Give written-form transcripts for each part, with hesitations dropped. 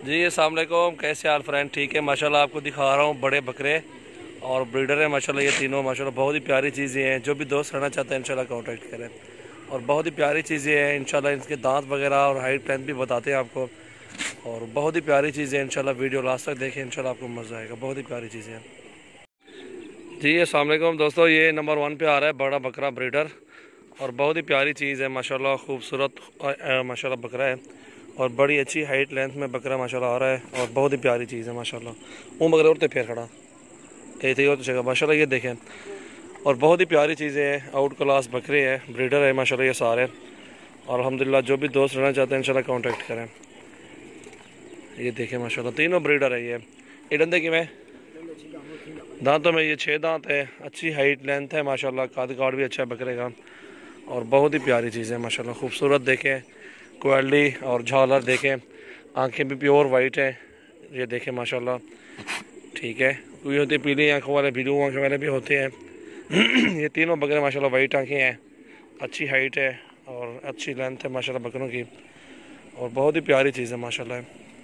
जी अस्सलाम वालेकुम, कैसे हाल फ्रेंड? ठीक है माशाल्लाह। आपको दिखा रहा हूँ बड़े बकरे और ब्रीडर है माशाल्लाह। ये तीनों माशाल्लाह बहुत ही प्यारी चीज़ें हैं। जो भी दोस्त रहना चाहते हैं इंशाल्लाह कांटेक्ट करें। और बहुत ही प्यारी चीज़ें हैं इंशाल्लाह। इनके दांत वगैरह और हाइट लेंथ भी बताते हैं आपको। और बहुत ही प्यारी चीज़ें हैं इंशाल्लाह। वीडियो लास्ट तक देखें, इंशाल्लाह आपको मज़ा आएगा। बहुत ही प्यारी चीज़ें हैं। जी अस्सलाम वालेकुम दोस्तों, ये नंबर 1 पे आ रहा है बड़ा बकरा ब्रीडर। और बहुत ही प्यारी चीज़ है माशाल्लाह। खूबसूरत माशाल्लाह बकरा है और बड़ी अच्छी हाइट लेंथ में बकरा माशाल्लाह आ रहा है। और बहुत ही प्यारी चीज़ है माशाल्लाह। वो बकरा उड़ते फिर खड़ा ऐसे ही होता माशाल्लाह। ये देखें, और बहुत ही प्यारी चीज़ें हैं। आउट क्लास बकरे हैं, ब्रीडर है माशाल्लाह ये सारे। और अल्हम्दुलिल्लाह जो भी दोस्त रहना चाहते हैं इंशाल्लाह कांटेक्ट करें। ये देखें माशाल्लाह तीनों ब्रीडर है। ये डंडे की में दांतों में ये 6 दांत है। अच्छी हाइट लेंथ है माशाल्लाह। काद काट भी अच्छा है बकरे का। और बहुत ही प्यारी चीज़ है माशाल्लाह। खूबसूरत देखें, क्वालिटी और झालर देखें, आंखें भी प्योर वाइट है। ये देखें माशाल्लाह। ठीक है, कोई होती पीली आंखों वाले, ब्लू आंखों वाले भी होते हैं। ये तीनों बकरे माशाल्लाह वाइट आंखें हैं, अच्छी हाइट है और अच्छी लेंथ है माशाल्लाह बकरों की। और बहुत ही प्यारी चीज़ है माशाल्लाह।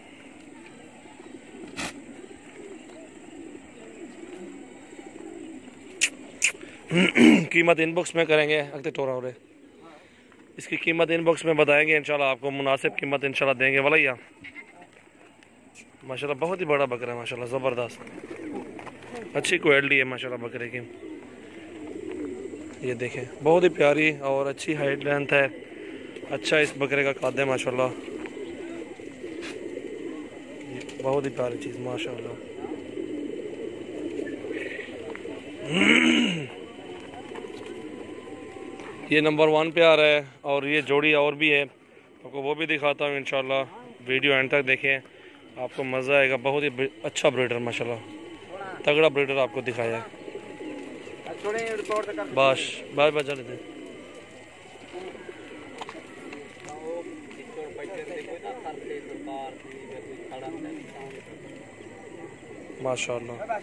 कीमत इनबॉक्स में करेंगे अगले टोरा हो। इसकी कीमत इनबॉक्स में बताएंगे इंशाल्लाह। आपको मुनासिब कीमत इंशाल्लाह देंगे भैया। माशाल्लाह बहुत ही बड़ा बकरा है माशाल्लाह, ज़बरदस्त अच्छी क्वालिटी है माशाल्लाह बकरे की। ये देखें, बहुत ही प्यारी और अच्छी हाइट लेंथ है। अच्छा इस बकरे का कद है माशाल्लाह। बहुत ही प्यारी चीज़ माशाल्लाह। ये नंबर 1 पे आ रहा है। और ये जोड़ी और भी है, आपको वो भी दिखाता हूँ इंशाल्लाह। वीडियो एंड तक देखें, आपको मज़ा आएगा। बहुत ही अच्छा ब्रीडर माशाल्लाह, तगड़ा ब्रीडर आपको दिखाया है। बस बाय बाय चले थे माशाल्लाह।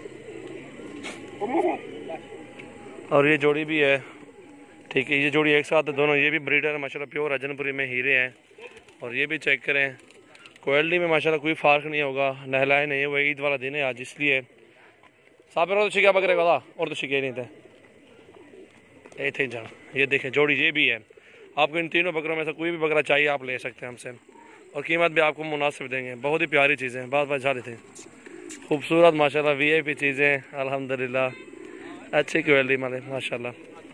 और ये जोड़ी भी है, ठीक है। ये जोड़ी एक साथ है दोनों। ये भी ब्रीडर है माशाल्लाह, प्योर अजनपुरी में हीरे हैं। और ये भी चेक करें, क्वालिटी में माशाल्लाह कोई फ़र्क नहीं होगा। नहलाए नहीं हुए, ईद वाला दिन है आज, इसलिए साफ तो शिका बकरे का था और तो शिके नहीं थे। ये थे जान। ये देखें जोड़ी ये भी है। आपको इन तीनों बकरों में से कोई भी बकरा चाहिए आप ले सकते हैं हमसे। और कीमत भी आपको मुनासिब देंगे। बहुत ही प्यारी चीज़ें, बात बात झाले थे। खूबसूरत माशाल्लाह VIP चीज़ें अल्हम्दुलिल्लाह, अच्छी क्वालिटी माले माशाल्लाह।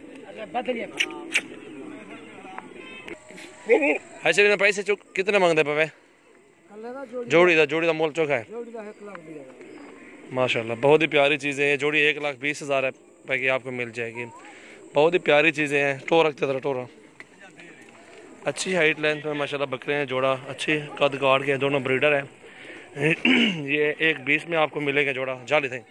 ऐसे पैसे चुक कितने मांगते पावे? जोड़ी का मोल चौका है माशाल्लाह। बहुत ही प्यारी चीज़ें हैं। जोड़ी 1,20,000 रुपये की आपको मिल जाएगी। बहुत ही प्यारी चीज़ें हैं। टोरा रखते ज़रा टोरा, अच्छी हाइट लेंथ में माशाल्लाह बकरे हैं। जोड़ा अच्छी कद काट के, दोनों ब्रीडर हैं। ये 1,20 में आपको मिलेंगे जोड़ा जाली थे।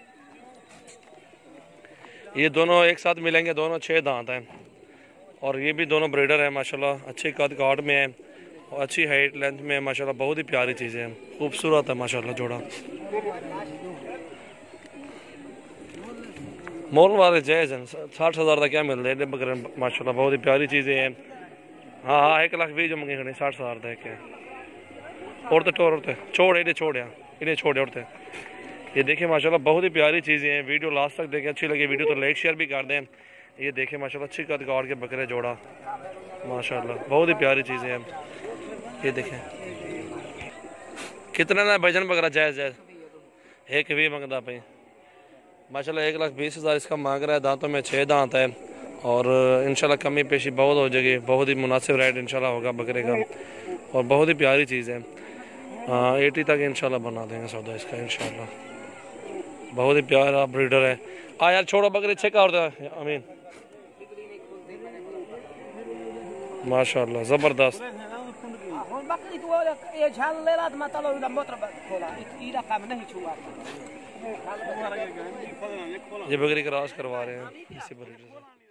ये दोनों एक साथ मिलेंगे, दोनों 6 दांत हैं। और ये भी दोनों ब्रीडर हैं माशाल्लाह, अच्छे कद काट में है और अच्छी हाइट लेंथ में माशाल्लाह। बहुत ही प्यारी चीज़ें हैं, खूबसूरत है माशाल्लाह जोड़ा। मोल वाले जायज़ हैं, 60,000 का क्या मिल रहा है बकरे माशाल्लाह। बहुत ही प्यारी चीज़ें हैं। हाँ हाँ 1,20,000 जो मंगे खड़े 60,000 का क्या और तो टोर उड़ते छोड़ इन्हें छोड़िया इन्हें छोड़े उड़ते। ये देखें माशाल्लाह बहुत ही प्यारी चीज़ें हैं। वीडियो लास्ट तक देखें, अच्छी लगी वीडियो तो लाइक शेयर भी कर दें। ये देखें माशाल्लाह अच्छी कद काट के बकरे जोड़ा माशाल्लाह, बहुत ही प्यारी चीज़ें हैं। ये देखें कितना ना भजन बकरा जायज़ जायज़ 1,20 मंगता भाई माशाल्लाह। 1,20,000 इसका मांग रहा है। दांतों में 6 दांत है और इंशाल्लाह कमी पेशी बहुत हो जाएगी। बहुत ही मुनासिब रेट इंशाल्लाह होगा बकरे का। और बहुत ही प्यारी चीज़ है। 80 तक इंशाल्लाह बना देंगे सौदा इसका इंशाल्लाह। बहुत ही प्यारा ब्रीडर है। यार छोड़ो बकरी छे का और अमीन माशाल्लाह ज़बरदस्त। ये बकरी क्रॉस करवा रहे हैं इसी ब्रीडर से।